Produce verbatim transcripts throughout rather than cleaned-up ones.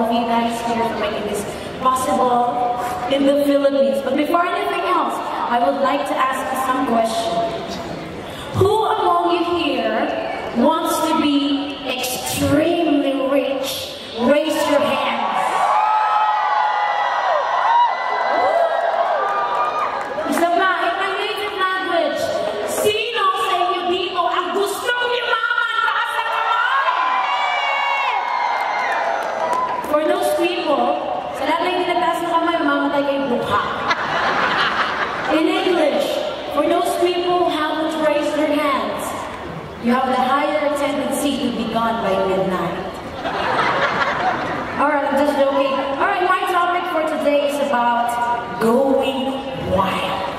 all of you guys here for making this possible in the Philippines. But before anything else, I would like to ask you some questions. Who among you here wants to be extremely rich? Raise your hands. Isa pa, in my native language, sino sa inyo dito ang gustong yumaman? Taas na kamay! For those people, sa lahat na hindi nagtaas na kamay, mamatay kayong buka. In English, for those people who haven't raised their hands, you have the higher tendency to be gone by midnight. Alright, I'm just joking. Alright, my topic for today is about going wild.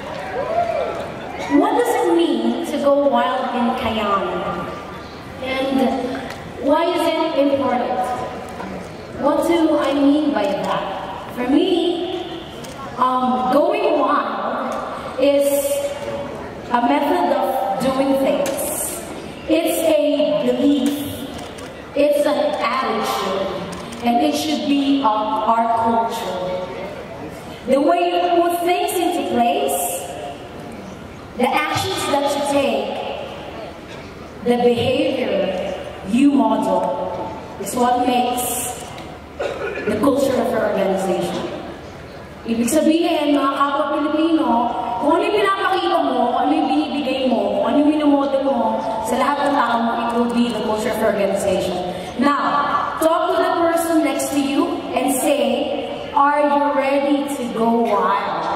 What does it mean to go wild in Cayenne? And why is it important? What do I mean by that? For me, um, going wild is a method of doing things. It's a belief. It's an attitude. And it should be of our culture. The way you put things into place, the actions that you take, the behavior you model is what makes the culture of your organization. Ibig sabihin, mga kapwa Pilipino, kung ano yung pinapakita mo, kung ano yung binibigay mo, kung ano yung minomodel mo, sa lahat ng tao mo, it will be the culture of your organization. Now, talk to the person next to you and say, are you ready to go wild?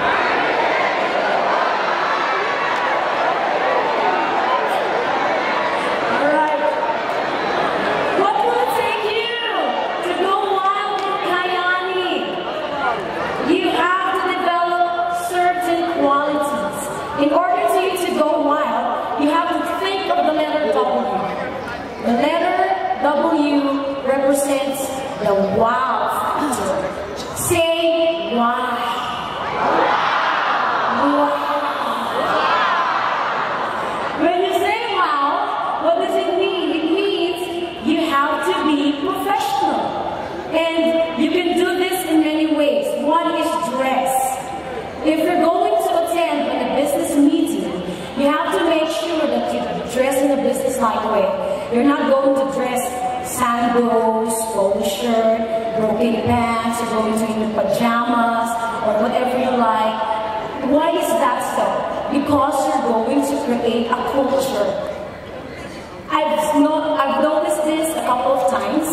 Alright. What will it take you to go wild in Cayenne? You have to develop certain qualities. In order for you to go wild, you have to think of the letter W. The letter W represents the wow factor. Say wow. Wow. When you say wow, what does it mean? It means you have to be professional. And you can do this in many ways. One is dress. If you're going to attend a business meeting, you have to make sure that you dress in a business-like way. You're not going to dress sandals, polo shirt, broken pants, you're going to in pajamas, or whatever you like. Why is that so? Because you're going to create a culture. I've, no, I've noticed this a couple of times.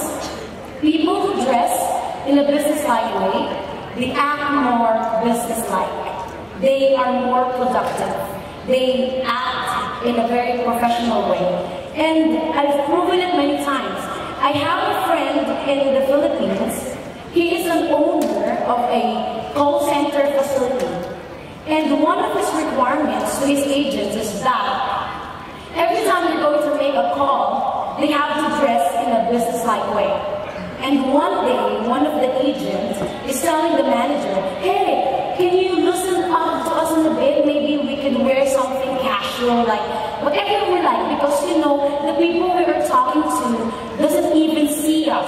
People who dress in a business-like way, they act more business-like. They are more productive. They act in a very professional way. And I've proven it many times. I have a friend in the Philippines. He is an owner of a call center facility. And one of his requirements to his agents is that every time they're going to make a call, they have to dress in a business-like way. And one day, one of the agents is telling the manager, hey, can you listen up to us in a bit? Maybe we can wear something casual, like whatever we like, because you know, the people we are talking to doesn't even see us.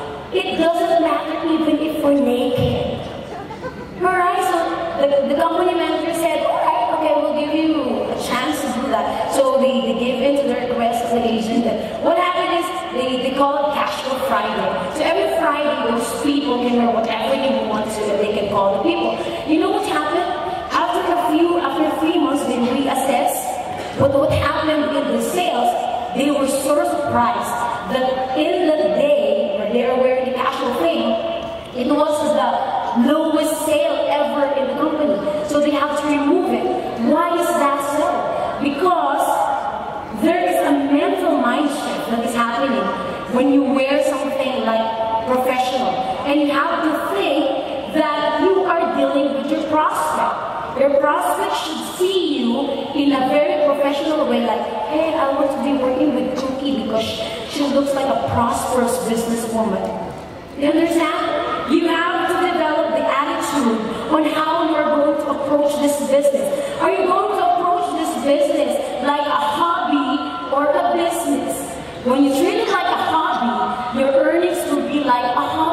It doesn't matter even if we're naked. Alright, so the, the company manager said, alright, okay, we'll give you a chance to do that. So they, they gave in to the request of the agent. And what happened is, they, they call it Casual Friday. So every Friday, those people can wear whatever they want to, and they can call the people. You know what happened? After a few, after three months, they reassess what, what happened in the sales. They were so surprised that in the day where they were wearing the casual thing, it was the lowest sale ever in the company. So they have to remove it. Why is that so? Because there is a mental mind shift that is happening when you wear something like professional. And you have to think that you are dealing with your prospect. Your prospect should see you in a very professional way, like, hey, I want to be working with Cookie because she looks like a prosperous businesswoman. You understand? You have to develop the attitude on how you are going to approach this business. Are you going to approach this business like a hobby or a business? When you treat it like a hobby, your earnings will be like a hobby.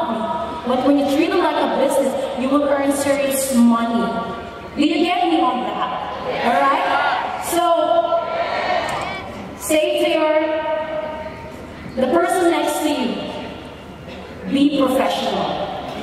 you will earn serious money. Do you get me on that? Alright? So, say to your, the person next to you, be professional.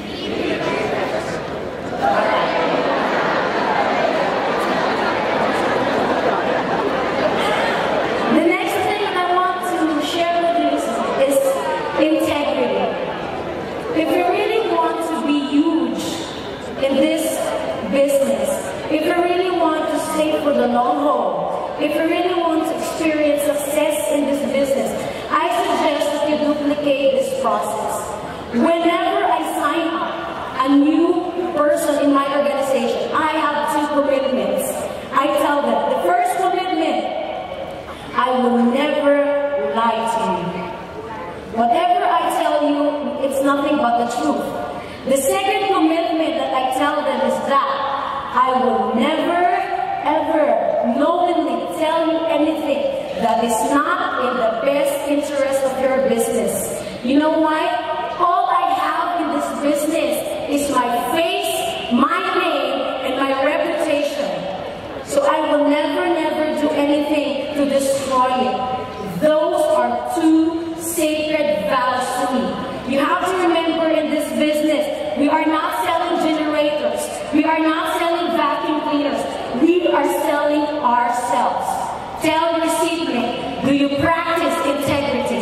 The next thing I want to share with you is, is integrity. If you really want to be huge in this business, if you really want to stay for the long haul, if you really want to experience success in this business, I suggest that you duplicate this process. Whenever I sign up a new person in my organization, I have two commitments. I tell them, the first commitment, I will never lie to you. Whatever I tell you, it's nothing but the truth. The second commitment that I tell them is that I will never, ever knowingly tell you anything that is not in the best interest of your business. You know why? All I have in this business is my face, my name, and my reputation. So I will never, never do anything to destroy it. Those are two sacred vows to me. You have to remember in this business, we are not selling generators. We are not selling vacuum cleaners. We are selling ourselves. Tell your seatmate, do you practice integrity?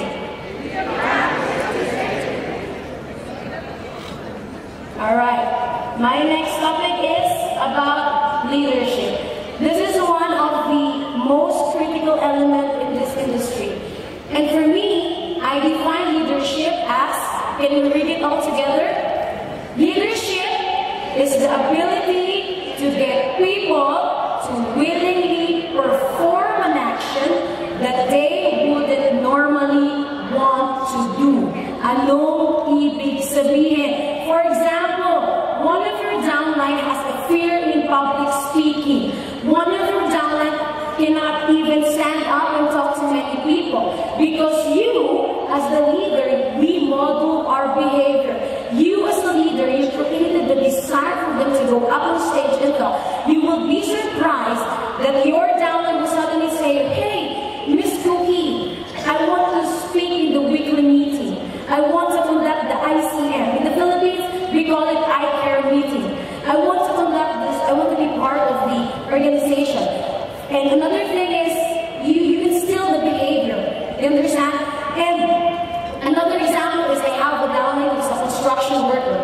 Alright, my next topic is about leadership. This is one of the most critical elements in this industry. And for me, I define leadership as, can we read it all together? Leadership is the ability to get people to willingly perform an action that they wouldn't normally want to do. Ano ibig sabihin? For example, one of your downline has a fear in public speaking. One of your downline cannot even stand up and talk to many people because you, as the leader, we model our behavior. You, as the leader, you created the desire for them to go up on stage and talk. You will be surprised that your downline will suddenly say, "Hey, Miss Cookie, I want to speak in the weekly meeting. I want to conduct the I C M. In the Philippines, we call it I CARE meeting. I want to conduct this. I want to be part of the organization." And another thing is, you, you instill the behavior. You understand? And another example is I have a downline who's a construction worker.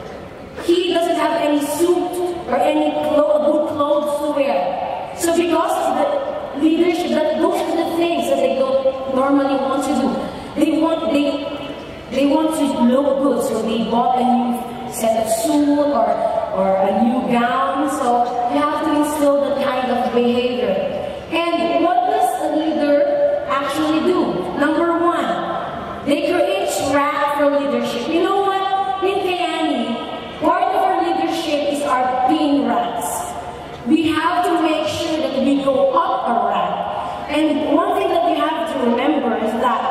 He doesn't have any suit or any clo good clothes to wear. So because of the leadership, that those are the things that they don't normally want to do. They want they they want to look good, so they bought a new set of suit or or a new gown. So you have to instill that kind of behavior. And what does a leader actually do? Number one, they create track for leadership. You know what? In Kayani, part of our leadership is our pin racks. We have to make sure that we go up a rack. And one thing that you have to remember is that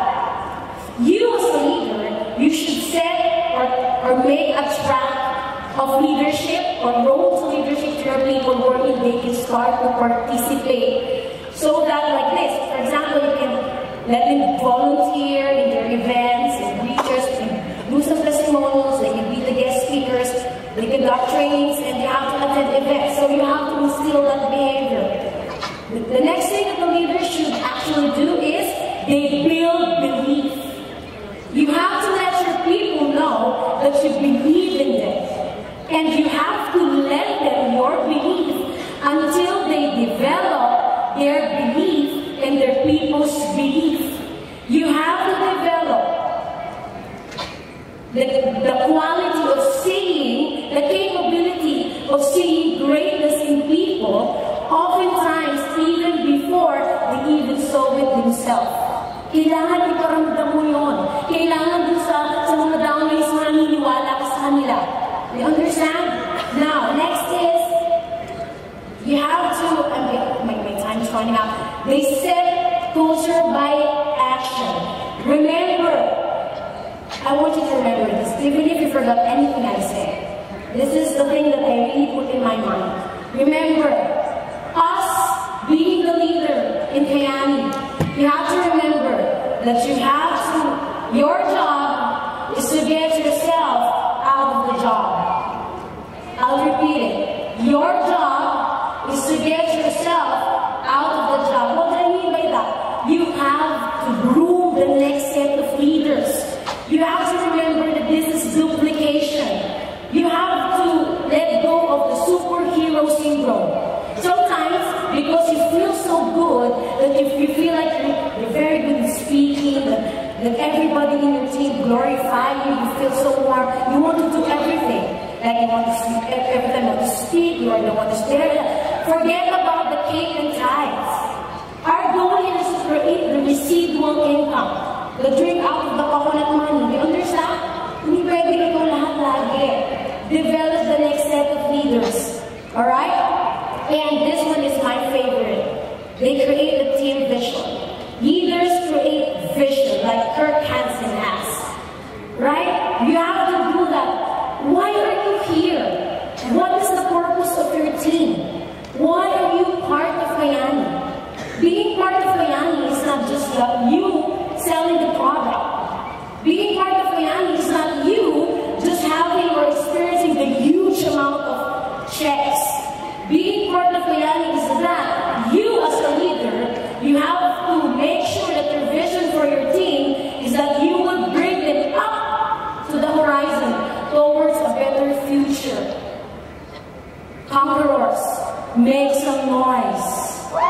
you as a leader, you should set or, or make a track of leadership or roles of leadership to your people where they can start to participate. So that like this, for example, you can let them volunteer in their events and preachers, and do some testimonials, they can be the guest speakers, they conduct trainings, and they have to attend events. So you have to instill that behavior. The, the next thing that the leaders should actually do is they build belief. You have to let your people know that you believe in them. And you have to let them your belief until they develop their belief and their people's belief. You have to develop the, the quality of seeing, the capability of seeing greatness in people, oftentimes even before they even saw it themselves. Kailangan iparamdam mo yun. Kailangan dun sa, sa mga downlines na naniniwala ka sa kanila. You understand? Now, next is, you have to, um, my, my time is running out. They set culture by action. Remember, I want you to remember this, even if you forgot anything I said. this is the thing that I really put in my mind. Remember, us being the leader in Kayani, you have to remember that you have to, your job is to get yourself out of the job. I'll repeat it. Your job is to get yourself out of the job. What do I mean by that? You have to groom the next set of leaders. You have to remember that this is duplication. You have to let go of the superhero syndrome. Sometimes, because you feel so good, that if you feel like you're, you're very good at speaking, that, that everybody in your team glorify you, you feel so warm, you want to do everything. Like you want to speak, every time you want to speak, you don't want to stare. Forget about the cake and ties. Our goal is to create the residual income, the drink out of the coconut money. You understand? Hindi pwede ikaw lahat lagi. Develop the next set of leaders. Alright? And this one is my favorite. They create a team vision. Leaders create vision, like Kirk Hansen has. Right? You have to do that. Why are you here? What is the purpose of your team? Why are you part of Kayani? Being part of Kayani is not just uh, you selling the product. Being part of Kayani is not you just having or experiencing the huge amount of checks. Being part of Kayani is that you as a leader, you have to make sure that your vision for your team is that you will bring them up to the horizon towards a better future. Conquerors, make some noise.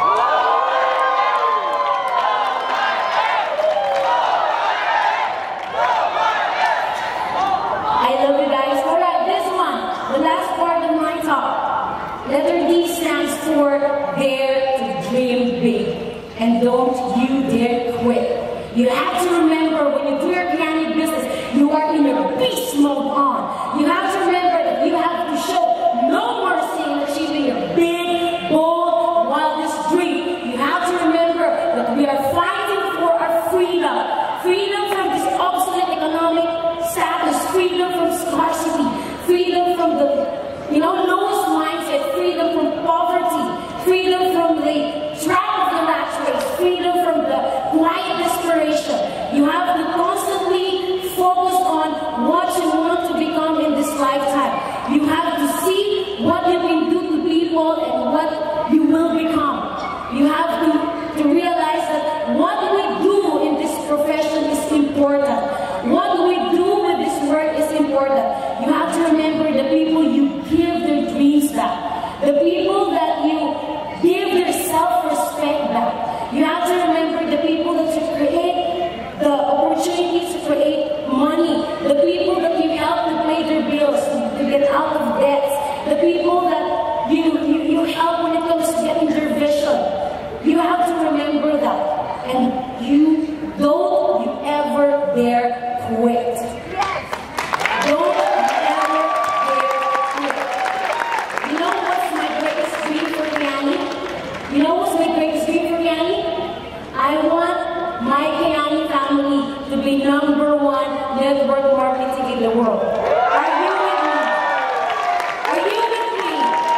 Letter D stands for dare to dream big. And don't you dare quit. You have to remember when you do your Kayani business, you are in your beast mode on. You have to remember that you have to show no mercy in achieving your big, bold, wildest dream. You have to remember that we are fighting for our freedom. Freedom from this obsolete economic status. Freedom from scarcity. Freedom from the, you know, lowest mindset. Freedom from poverty. Freedom from the trap of the rat race. Freedom from the quiet desperation. You have to constantly focus on what you want to become in this lifetime. You have to see what you can do to people and what you will become. You have to, to realize that what we do in this profession is important. What we do with this work is important. You have to remember the people you give their dreams back. The people that you give their self-respect back. You have to remember the people that you create the opportunities to create money. The people that you help to pay their bills, to get out of debts. The people that you, you, you help when it comes to getting their vision. You have to remember that. And you don't you ever dare quit. Don't ever dare quit. You know what's my greatest dream for Kayani? You know what's my greatest dream for Kayani? I want my Kayani family to be number one network marketing in the world. Are you with me? Are you with me?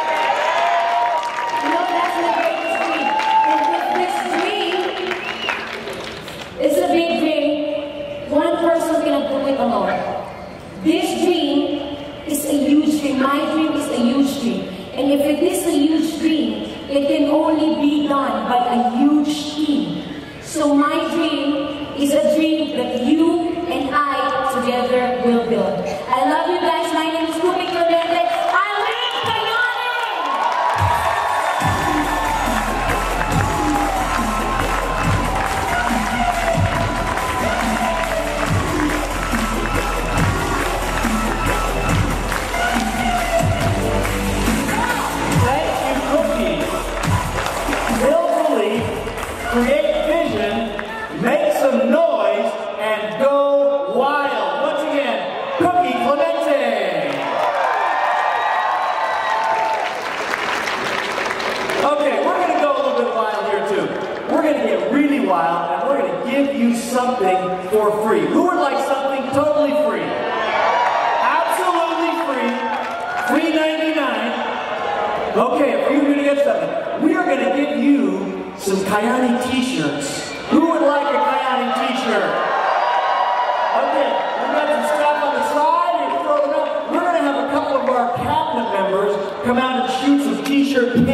You know, that's my greatest dream. And if this dream is a big dream, one person cannot do it alone. This dream is a huge dream. My dream is a huge dream. And if it is a huge dream, it can only be done by a huge team. So my dream is a dream that you and I together will build. I love you guys. My name is Ruby Clemente. I live create vision, make some noise, and go wild. Once again, Cookie Clemente. Okay, we're going to go a little bit wild here too. We're going to get really wild, and we're going to give you something for free. Who would like something totally free? Absolutely free. Okay, for you to get something, we are going to give you some Kyani t-shirts. Who would like a Kyani t-shirt? Okay, we've got some stuff on the side and throw them out. We're going to have a couple of our cabinet members come out and shoot some t-shirt